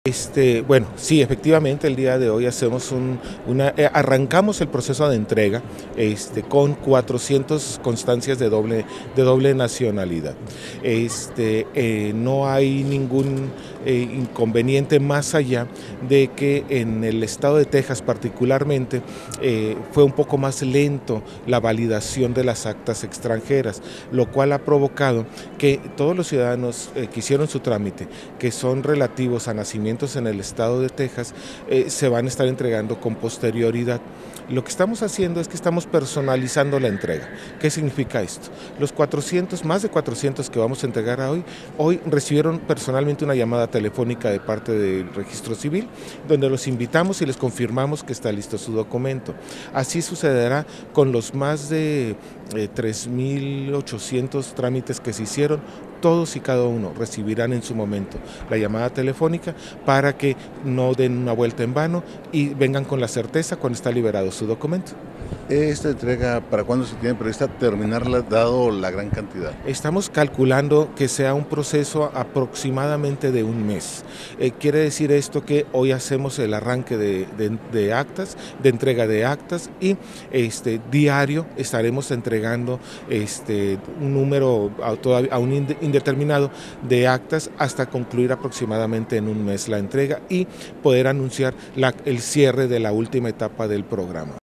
Bueno, sí, efectivamente, el día de hoy arrancamos el proceso de entrega con 400 constancias de doble nacionalidad. No hay ningún inconveniente más allá de que en el estado de Texas particularmente fue un poco más lento la validación de las actas extranjeras, lo cual ha provocado que todos los ciudadanos que hicieron su trámite, que son relativos a nacimientos en el estado de Texas, se van a estar entregando con posterioridad. Lo que estamos haciendo es que estamos personalizando la entrega. ¿Qué significa esto? Los más de 400 que vamos a entregar hoy recibieron personalmente una llamada telefónica de parte del Registro Civil, donde los invitamos y les confirmamos que está listo su documento. Así sucederá con los más de 3.800 trámites que se hicieron. Todos y cada uno recibirán en su momento la llamada telefónica para que no den una vuelta en vano y vengan con la certeza cuando está liberado su documento. ¿Esta entrega para cuándo se tiene prevista terminarla, dado la gran cantidad? Estamos calculando que sea un proceso aproximadamente de un mes. Quiere decir esto que hoy hacemos el arranque de actas, de entrega de actas, y diario estaremos entregando un número aún indeterminado de actas hasta concluir aproximadamente en un mes la entrega y poder anunciar el cierre de la última etapa del programa.